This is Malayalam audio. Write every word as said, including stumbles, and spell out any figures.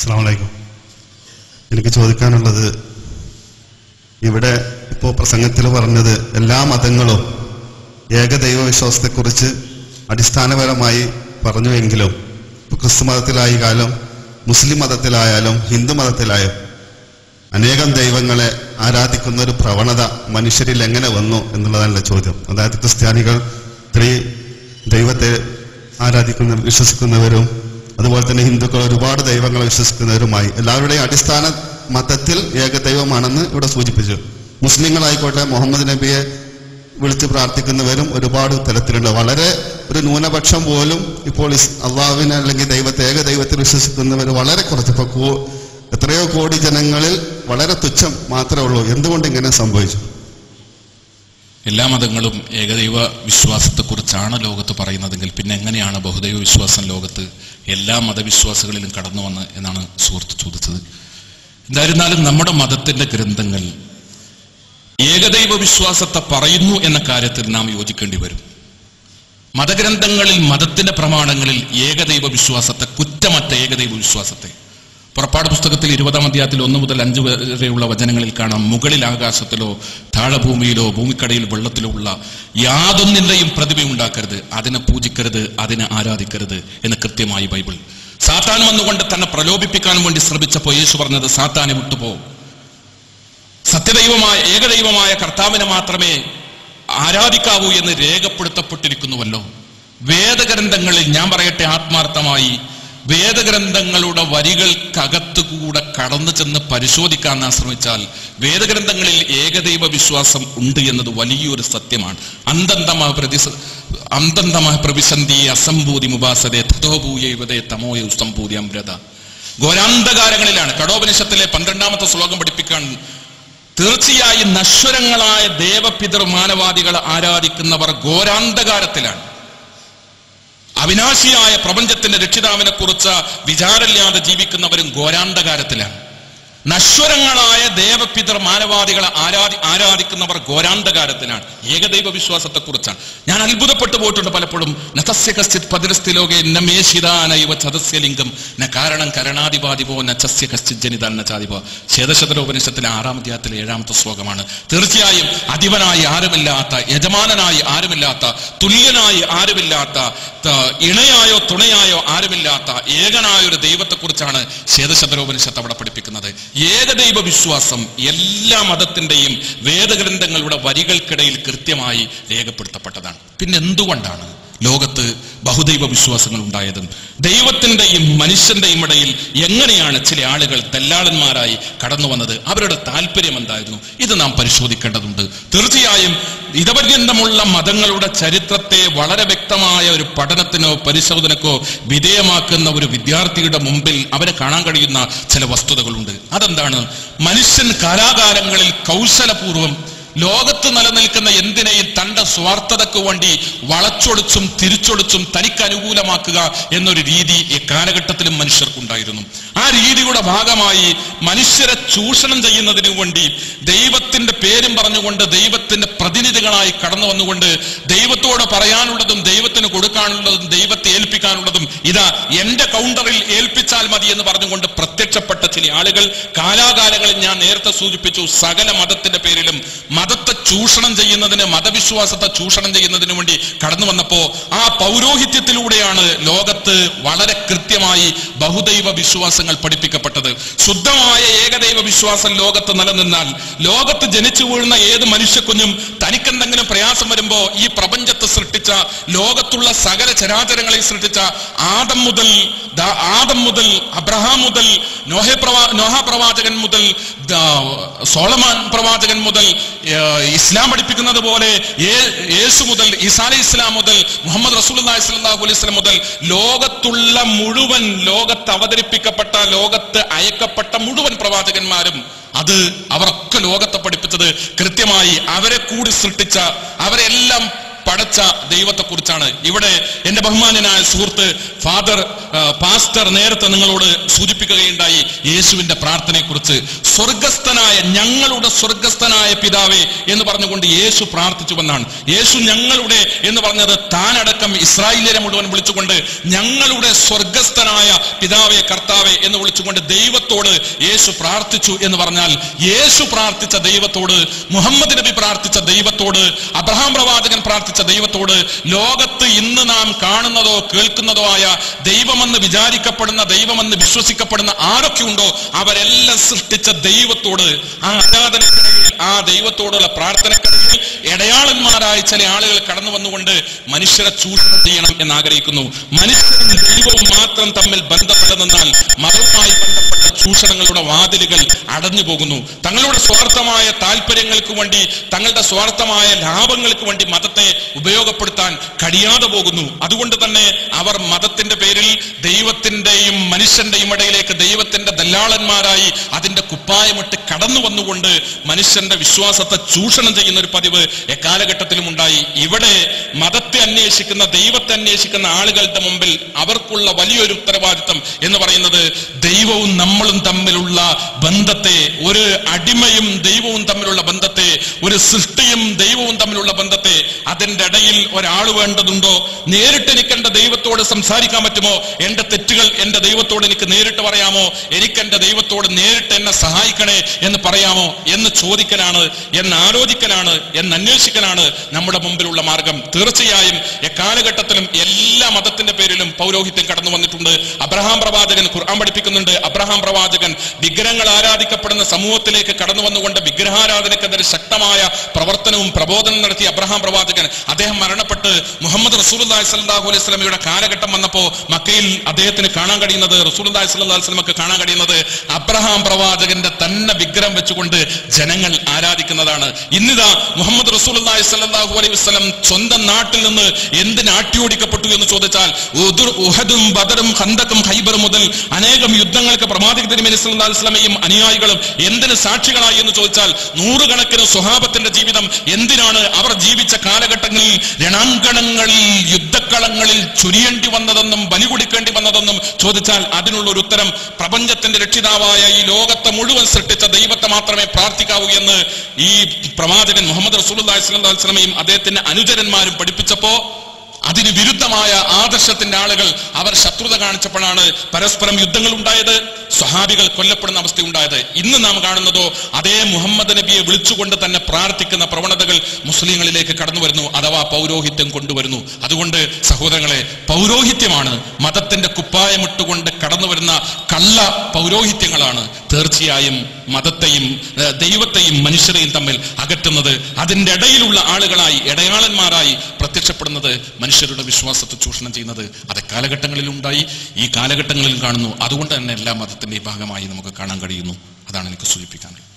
അസ്സലാമു അലൈക്കും. എനിക്ക് ചോദിക്കാനുള്ളത്, ഇവിടെ ഇപ്പോൾ പ്രസംഗത്തിൽ പറഞ്ഞത് എല്ലാ മതങ്ങളും ഏകദൈവ വിശ്വാസത്തെക്കുറിച്ച് അടിസ്ഥാനപരമായി പറഞ്ഞുവെങ്കിലും ഇപ്പോൾ ക്രിസ്തു മതത്തിലായാലും മുസ്ലിം മതത്തിലായാലും ഹിന്ദു മതത്തിലായാലും അനേകം ദൈവങ്ങളെ ആരാധിക്കുന്ന ഒരു പ്രവണത മനുഷ്യരിൽ എങ്ങനെ വന്നു എന്നുള്ളതാണ് ചോദ്യം. അതായത് ക്രിസ്ത്യാനികൾ ത്രീ ദൈവത്തെ ആരാധിക്കുന്ന വിശ്വസിക്കുന്നവരും അതുപോലെ തന്നെ ഹിന്ദുക്കൾ ഒരുപാട് ദൈവങ്ങളെ വിശ്വസിക്കുന്നവരുമായി എല്ലാവരുടെയും അടിസ്ഥാന മതത്തിൽ ഏകദൈവമാണെന്ന് ഇവിടെ സൂചിപ്പിച്ചു. മുസ്ലിങ്ങളായിക്കോട്ടെ മുഹമ്മദ് നബിയെ വിളിച്ച് പ്രാർത്ഥിക്കുന്നവരും ഒരുപാട് തരത്തിലുണ്ട്. വളരെ ഒരു ന്യൂനപക്ഷം പോലും ഇപ്പോൾ അള്ളാഹുവിനെ അല്ലെങ്കിൽ ദൈവത്തെ ഏകദൈവത്തിൽ വിശ്വസിക്കുന്നവർ വളരെ കുറച്ച്. ഇപ്പോൾ എത്രയോ കോടി ജനങ്ങളിൽ വളരെ തുച്ഛം മാത്രമേ ഉള്ളൂ. എന്തുകൊണ്ട് ഇങ്ങനെ സംഭവിച്ചു? എല്ലാ മതങ്ങളും ഏകദൈവ വിശ്വാസത്തെക്കുറിച്ചാണ് ലോകത്ത് പറയുന്നതെങ്കിൽ പിന്നെ എങ്ങനെയാണ് ബഹുദൈവ വിശ്വാസം ലോകത്ത് എല്ലാ മതവിശ്വാസികളിലും കടന്നു വന്ന് എന്നാണ് സുഹൃത്ത് ചോദിച്ചത്. എന്തായിരുന്നാലും നമ്മുടെ മതത്തിന്റെ ഗ്രന്ഥങ്ങൾ ഏകദൈവ വിശ്വാസത്തെ പറയുന്നു എന്ന കാര്യത്തിൽ നാം യോജിക്കേണ്ടി വരും. മതഗ്രന്ഥങ്ങളിൽ മതത്തിന്റെ പ്രമാണങ്ങളിൽ ഏകദൈവ വിശ്വാസത്തെ, കുറ്റമറ്റ ഏകദൈവ വിശ്വാസത്തെ, പുറപ്പാട് പുസ്തകത്തിൽ ഇരുപതാം അധ്യായത്തിൽ ഒന്ന് മുതൽ അഞ്ച് വരെയുള്ള വചനങ്ങളിൽ കാണാം, മുകളിൽ ആകാശത്തിലോ താഴെ ഭൂമിയിലോ ഭൂമിക്കടയിൽ വെള്ളത്തിലോ ഉള്ള യാതൊന്നിന്റെയും പ്രതിമയുണ്ടാക്കരുത്, അതിനെ പൂജിക്കരുത്, അതിനെ ആരാധിക്കരുത് എന്ന് കൃത്യമായി ബൈബിൾ. സാത്താൻ വന്നുകൊണ്ട് തന്നെ പ്രലോഭിപ്പിക്കാൻ വേണ്ടി ശ്രമിച്ചപ്പോൾ യേശു പറഞ്ഞത്, സാത്താനെ വിട്ടുപോ, സത്യദൈവമായ ഏകദൈവമായ കർത്താവിനെ മാത്രമേ ആരാധിക്കാവൂ എന്ന് രേഖപ്പെടുത്തപ്പെട്ടിരിക്കുന്നുവല്ലോ. വേദഗ്രന്ഥങ്ങളിൽ ഞാൻ പറയട്ടെ ആത്മാർത്ഥമായി, വേദഗ്രന്ഥങ്ങളുടെ വരികൾക്കകത്തുകൂടെ കടന്നു ചെന്ന് പരിശോധിക്കാൻ നാം ശ്രമിച്ചാൽ വേദഗ്രന്ഥങ്ങളിൽ ഏകദൈവ വിശ്വാസം ഉണ്ട് എന്നത് വലിയൊരു സത്യമാണ്. അന്തന്തമ പ്രതി അന്തന്തമ പ്രവിശന്തി അസംഭൂതി മുബാസതേ തഥോഭൂയവതേ തമോയ ഉസ്തംഭൂതി അമൃത. ഘോരാന്ധകാരങ്ങളിലാണ്. കഠോപനിഷത്തിലെ പന്ത്രണ്ടാമത്തെ ശ്ലോകം പഠിപ്പിക്കാൻ, തീർച്ചയായും നശ്വരങ്ങളായ ദേവപിതൃ മാനവാദികളെ ആരാധിക്കുന്നവർ ഘോരാന്ധകാരത്തിലാണ്. അവിനാശിയായ പ്രപഞ്ചത്തിന്റെ രക്ഷിതാവിനെ കുറിച്ച് വിചാരമില്ലാതെ ജീവിക്കുന്നവരും ഘോരാന്ധകാരത്തിലാണ്. നശ്വരങ്ങളായ ദേവപിതൃ മാനവാദികളെ ആരാധി ആരാധിക്കുന്നവർ ഘോരാന്ധകാരത്തിലാണ്. ഏകദൈവ വിശ്വാസത്തെ കുറിച്ചാണ് ഞാൻ അത്ഭുതപ്പെട്ടു പോയിട്ടുണ്ട് പലപ്പോഴും. നതസ്യ കശ്ചിത് പതിരസ്ഥിലോകെ നമേശിതാനൈവ ചതസ്യലിംഗം ന കാരണം കരണാധിപാതിപോ നച്ചസ്യ കശ്ചിത് ജനിതാൻ നചാധിപോ. ശേതശതരോപനിഷത്തിലെ ആറാം അധ്യായത്തിലെ ഏഴാമത്തെ ശ്ലോകമാണ്. തീർച്ചയായും അധിപനായി ആരുമില്ലാത്ത, യജമാനനായി ആരുമില്ലാത്ത, തുല്യനായി ആരുമില്ലാത്ത, ഇണയായോ തുണയായോ ആരുമില്ലാത്ത ഏകനായൊരു ദൈവത്തെക്കുറിച്ചാണ് ശേതശതരോപനിഷത്ത് അവിടെ പഠിപ്പിക്കുന്നത്. ഏകദൈവ വിശ്വാസം എല്ലാ മതത്തിന്റെയും വേദഗ്രന്ഥങ്ങളുടെ വരികൾക്കിടയിൽ കൃത്യമായി രേഖപ്പെടുത്തപ്പെട്ടതാണ്. പിന്നെ എന്തുകൊണ്ടാണ് ലോകത്ത് ബഹുദൈവ വിശ്വാസങ്ങൾ ഉണ്ടായത്? ദൈവത്തിന്റെയും മനുഷ്യന്റെയും ഇടയിൽ എങ്ങനെയാണ് ചില ആളുകൾ ദല്ലാളന്മാരായി കടന്നു വന്നത്? അവരുടെ താല്പര്യം എന്തായിരുന്നു? ഇത് നാം പരിശോധിക്കേണ്ടതുണ്ട്. തീർച്ചയായും ഇതപര്യന്തമുള്ള മതങ്ങളുടെ ചരിത്രത്തെ വളരെ വ്യക്തമായ ഒരു പഠനത്തിനോ പരിശോധനക്കോ വിധേയമാക്കുന്ന ഒരു വിദ്യാർത്ഥിയുടെ മുമ്പിൽ അവരെ കാണാൻ കഴിയുന്ന ചില വസ്തുതകളുണ്ട്. അതെന്താണ്? മനുഷ്യൻ കാലാകാലങ്ങളിൽ കൗശലപൂർവം ലോകത്ത് നിലനിൽക്കുന്ന എന്തിനേയും തന്റെ സ്വാർത്ഥതയ്ക്ക് വേണ്ടി വളച്ചൊടിച്ചും തിരിച്ചൊടിച്ചും തനിക്ക് അനുകൂലമാക്കുക എന്നൊരു രീതി ഈ കാലഘട്ടത്തിലും മനുഷ്യർക്കുണ്ടായിരുന്നു. ആ രീതിയുടെ ഭാഗമായി മനുഷ്യരെ ചൂഷണം ചെയ്യുന്നതിനു വേണ്ടി ദൈവത്തിന്റെ പേരും പറഞ്ഞുകൊണ്ട് ദൈവത്തിന്റെ പ്രതിനിധികളായി കടന്നു വന്നുകൊണ്ട് ദൈവത്തോട് പറയാനുള്ളതും ദൈവത്തിന് കൊടുക്കാനുള്ളതും ദൈവത്തെ ഏൽപ്പിക്കാനുള്ളതും ഇതാ എന്റെ കൗണ്ടറിൽ ഏൽപ്പിച്ചാൽ മതി എന്ന് പറഞ്ഞുകൊണ്ട് പ്രത്യക്ഷപ്പെട്ട ചില ആളുകൾ കാലാകാലങ്ങളിൽ ഞാൻ നേരത്തെ സൂചിപ്പിച്ചു സകല മതത്തിന്റെ പേരിലും മതത്തെ ചൂഷണം ചെയ്യുന്നതിന്, മതവിശ്വാസത്തെ ചൂഷണം ചെയ്യുന്നതിന് വേണ്ടി കടന്നു വന്നപ്പോ ആ പൗരോഹിത്യത്തിലൂടെയാണ് ലോകത്ത് വളരെ കൃത്യമായി ബഹുദൈവ വിശ്വാസങ്ങൾ പഠിപ്പിക്കപ്പെട്ടത്. ശുദ്ധമായ ഏകദൈവ വിശ്വാസം ലോകത്ത് നിലനിന്നാൽ ലോകത്ത് ജനിച്ചു വീഴുന്ന ഏത് മനുഷ്യക്കുഞ്ഞും തനിക്കെന്തെങ്കിലും പ്രയാസം വരുമ്പോ ഈ പ്രപഞ്ചത്തെ സൃഷ്ടിച്ച, ലോകത്തുള്ള സകല ചരാചരങ്ങളെ സൃഷ്ടിച്ച ആദം മുതൽ ആദം മുതൽ അബ്രഹാം മുതൽ നോഹ പ്രവാ നോഹ പ്രവാചകൻ മുതൽ സോളമാൻ പ്രവാചകൻ മുതൽ ഇസ്ലാം പഠിപ്പിക്കുന്നത് പോലെ യേശു മുതൽ ഈസാ അലൈഹി ഇസ്ലാം മുതൽ മുഹമ്മദ് റസൂലുള്ളാഹി സ്വല്ലല്ലാഹു അലൈഹി വസല്ലം മുതൽ ലോകത്തുള്ള മുഴുവൻ, ലോകത്ത് അവതരിപ്പിക്കപ്പെട്ട, ലോകത്ത് അയക്കപ്പെട്ട മുഴുവൻ പ്രവാചകന്മാരും അത് അവരൊക്കെ ലോകത്തെ പഠിപ്പിച്ചത് കൃത്യമായി അവരെ കൂടി സൃഷ്ടിച്ച, അവരെല്ലാം പടച്ച ദൈവത്തെ കുറിച്ചാണ്. ഇവിടെ എന്റെ ബഹുമാനനായ സുഹൃത്ത് ഫാദർ പാസ്റ്റർ നേരത്തെ നിങ്ങളോട് സൂചിപ്പിക്കുകയുണ്ടായി യേശുവിന്റെ പ്രാർത്ഥനയെ കുറിച്ച്. സ്വർഗസ്ഥനായ ഞങ്ങളുടെ സ്വർഗസ്ഥനായ പിതാവേ എന്ന് പറഞ്ഞുകൊണ്ട് യേശു പ്രാർത്ഥിച്ചുവെന്നാണ്. യേശു ഞങ്ങളുടെ എന്ന് പറഞ്ഞത് താനടക്കം ഇസ്രായേലിനെ മുഴുവൻ വിളിച്ചുകൊണ്ട് ഞങ്ങളുടെ സ്വർഗസ്ഥനായ പിതാവേ കർത്താവേ എന്ന് വിളിച്ചുകൊണ്ട് ദൈവത്തോട് യേശു പ്രാർത്ഥിച്ചു എന്ന് പറഞ്ഞാൽ, യേശു പ്രാർത്ഥിച്ച ദൈവത്തോട്, മുഹമ്മദ് നബി പ്രാർത്ഥിച്ച ദൈവത്തോട്, അബ്രഹാം പ്രവാചകൻ പ്രാർത്ഥിച്ച ദൈവത്തോട്, ലോകത്ത് ഇന്ന് നാം കാണുന്നതോ കേൾക്കുന്നതോ ആയ ദൈവമെന്ന് വിചാരിക്കപ്പെടുന്ന, ദൈവമെന്ന് വിശ്വസിക്കപ്പെടുന്ന ആരൊക്കെ ഉണ്ടോ അവരെല്ലാം സൃഷ്ടിച്ച ദൈവത്തോട്, ആ ആരാധനക്കിടയിൽ, ആ ദൈവത്തോടുള്ള പ്രാർത്ഥനക്കിടയിൽ ഇടയാളന്മാരായ ചില ആളുകൾ കടന്നു വന്നുകൊണ്ട് മനുഷ്യരെ ചൂഷണം ചെയ്യണം എന്ന് ആഗ്രഹിക്കുന്നു. മനുഷ്യരും ദൈവവും മാത്രം തമ്മിൽ ബന്ധപ്പെട്ടതെന്നാൽ മതവുമായി ബന്ധപ്പെട്ട ചൂഷണങ്ങളുടെ വാതിലുകൾ അടഞ്ഞു പോകുന്നു. തങ്ങളുടെ സ്വാർത്ഥമായ താല്പര്യങ്ങൾക്ക് വേണ്ടി, തങ്ങളുടെ സ്വാർത്ഥമായ ലാഭങ്ങൾക്ക് വേണ്ടി മതത്തെ ഉപയോഗപ്പെടുത്താൻ കഴിയാതെ പോകുന്നു. അതുകൊണ്ട് തന്നെ അവർ മതത്തിന്റെ പേരിൽ ദൈവത്തിന്റെയും മനുഷ്യന്റെയും ഇടയിലേക്ക് ദൈവത്തിന്റെ ദല്ലാളന്മാരായി അതിന്റെ കുപ്പായമിട്ട് കടന്നു വന്നുകൊണ്ട് മനുഷ്യന്റെ വിശ്വാസത്തെ ചൂഷണം ചെയ്യുന്ന ഒരു പതിവ് എക്കാലഘട്ടത്തിലും ഉണ്ടായി. ഇവിടെ മതത്തെ അന്വേഷിക്കുന്ന, ദൈവത്തെ അന്വേഷിക്കുന്ന ആളുകളുടെ മുമ്പിൽ അവർക്കുള്ള വലിയൊരു ഉത്തരവാദിത്തം എന്ന് പറയുന്നത് ദൈവവും നമ്മളും തമ്മിലുള്ള ബന്ധത്തെ, ഒരു അടിമയും ദൈവവും തമ്മിലുള്ള ബന്ധത്തെ, ഒരു സൃഷ്ടിയും ദൈവവും തമ്മിലുള്ള ബന്ധത്തെ, അതിന്റെ ഇടയിൽ ഒരാൾ വേണ്ടതുണ്ടോ? നേരിട്ട് എനിക്ക് എന്റെ ദൈവത്തോട് സംസാരിക്കാൻ പറ്റുമോ? എന്റെ തെറ്റുകൾ എന്റെ ദൈവത്തോട് എനിക്ക് നേരിട്ട് പറയാമോ? എനിക്ക് എന്റെ ദൈവത്തോട് നേരിട്ട് എന്നെ സഹായിക്കണേ എന്ന് പറയാമോ എന്ന് ചോദിക്കലാണ്, എന്ന് ആലോചിക്കലാണ്, എന്ന് അന്വേഷിക്കലാണ് നമ്മുടെ മുമ്പിലുള്ള മാർഗം. തീർച്ചയായും എക്കാലഘട്ടത്തിലും എല്ലാ മതത്തിന്റെ പേരിലും പൗരോഹിത്യം കടന്നു വന്നിട്ടുണ്ട്. അബ്രഹാം പ്രവാചകൻ ഖുർആൻ പഠിപ്പിക്കുന്നുണ്ട്. അബ്രഹാം പ്രവാചകൻ വിഗ്രഹങ്ങൾ ആരാധിക്കപ്പെടുന്ന സമൂഹത്തിലേക്ക് കടന്നു വന്നുകൊണ്ട് വിഗ്രഹാരാധനക്കെതിരെ ശക്തമായ പ്രവർത്തനവും പ്രബോധനം നടത്തിയ അബ്രഹാം പ്രവാചകൻ, അദ്ദേഹം മരണപ്പെട്ട് മുഹമ്മദ് റസൂലുള്ളാഹി സ്വല്ലല്ലാഹു അലൈഹി വസല്ലമയുടെ കാലഘട്ടം വന്നപ്പോ മക്കയിൽ അദ്ദേഹത്തിന് കാണാൻ കഴിയുന്നത്, റസൂലുള്ളാഹി സ്വല്ലല്ലാഹു അലൈഹി വസല്ലമക്ക് കാണാൻ കഴിയുന്നത് അബ്രഹാം പ്രവാചകന്റെ തന്നെ വിഗ്രഹം വെച്ചുകൊണ്ട് ജനങ്ങൾ ആരാധിക്കുന്നതാണ്. ഇന്നിതാ മുഹമ്മദ് റസൂലുള്ളാഹി സ്വല്ലല്ലാഹു അലൈഹി വസല്ലം സ്വന്തം നാട്ടിൽ നിന്ന് എന്തിന് ആട്ടിയോടിക്കപ്പെട്ടു എന്ന് ചോദിച്ചാൽ, ഉഹദും ബദറും ഖന്തക്കും ഖൈബറും മുതൽ അനേകം യുദ്ധങ്ങൾക്ക് പ്രവാചക തിരുമേനി സ്വല്ലല്ലാഹു അലൈഹി വസല്ലമയും അനുയായികളും എന്തിന് സാക്ഷികളായി എന്ന് ചോദിച്ചാൽ, നൂറുകണക്കിന് സ്വഹാബത്തിന്റെ ജീവിതം എന്തിനാണ് അവർ ജീവിച്ച കാലഘട്ടങ്ങളിൽ രണാങ്കണങ്ങളിൽ, യുദ്ധക്കളങ്ങളിൽ ചുരിയേണ്ടി വന്നതെന്നും ബലി കൊടുക്കേണ്ടി വന്നതെന്നും ചോദിച്ചാൽ അതിനുള്ള ഒരു ഉത്തരം പ്രപഞ്ചത്തിന്റെ രക്ഷിതാവായ ഈ ലോകത്തെ മുഴുവൻ സൃഷ്ടിച്ച ദൈവത്തെ മാത്രമേ പ്രാർത്ഥിക്കാവൂ എന്ന് ഈ പ്രവാചകൻ മുഹമ്മദ് റസൂലുള്ളാഹി സ്വല്ലല്ലാഹു അലൈഹി വസല്ലമയും അദ്ദേഹത്തിന്റെ അനുചരന്മാരും പഠിപ്പിച്ചപ്പോ അതിന് വിരുദ്ധമായ ആദർശത്തിന്റെ ആളുകൾ അവർ ശത്രുത കാണിച്ചപ്പോഴാണ് പരസ്പരം യുദ്ധങ്ങൾ ഉണ്ടായത്, സ്വഹാബികൾ കൊല്ലപ്പെടുന്ന അവസ്ഥയുണ്ടായത്. ഇന്ന് നാം കാണുന്നതോ അതേ മുഹമ്മദ് നബിയെ വിളിച്ചുകൊണ്ട് തന്നെ പ്രാർത്ഥിക്കുന്ന പ്രവണതകൾ മുസ്ലിങ്ങളിലേക്ക് കടന്നു വരുന്നു, അഥവാ പൗരോഹിത്യം കൊണ്ടുവരുന്നു. അതുകൊണ്ട് സഹോദരങ്ങളെ, പൗരോഹിത്യമാണ് മതത്തിന്റെ കുപ്പായമിട്ടുകൊണ്ട് കടന്നു വരുന്ന കള്ള പൗരോഹിത്യങ്ങളാണ് തീർച്ചയായും മതത്തെയും ദൈവത്തെയും മനുഷ്യരെയും തമ്മിൽ അകറ്റുന്നത്. അതിന്റെ ഇടയിലുള്ള ആളുകളായി, ഇടയാളന്മാരായി പ്രത്യക്ഷപ്പെടുന്നത് മനുഷ്യരുടെ വിശ്വാസത്തെ ചൂഷണം ചെയ്യുന്നത് അത് കാലഘട്ടങ്ങളിലും ഉണ്ടായി, ഈ കാലഘട്ടങ്ങളിലും കാണുന്നു. അതുകൊണ്ട് തന്നെ എല്ലാ മതത്തിന്റെ ഭാഗമായി നമുക്ക് കാണാൻ കഴിയുന്നു. അതാണ് എനിക്ക് സൂചിപ്പിക്കാനുള്ളത്.